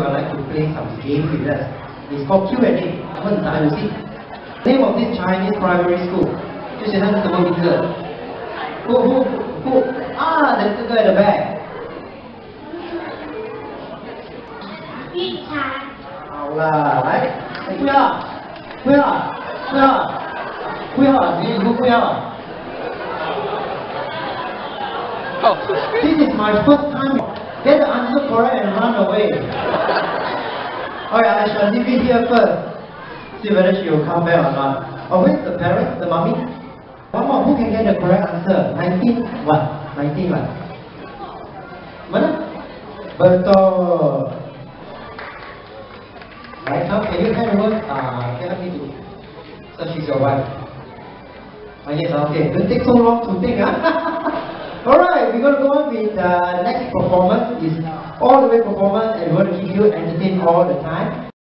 would like to play some game with us. It's called Q&A. 问答游戏. Name of this Chinese primary school. 这学校是什么名字 ？Who? Ah, there's the guy at the back. 一茶。 好了，来，不要，你以后不要。This is my first time. Get the answer correct and run away. Alright, I shall leave it here first. See whether she will come back or not. Oh, where's the parents, the mommy? One more, who can get the correct answer? 19 what? 19 what? Mana? Betul. Right now, can you hand over? Can me to. So she's your wife. Oh yes, okay. Don't take so long to think, huh? Alright, we're going to go on with the next performance. It's all the way performance and we're going to keep you entertained all the time.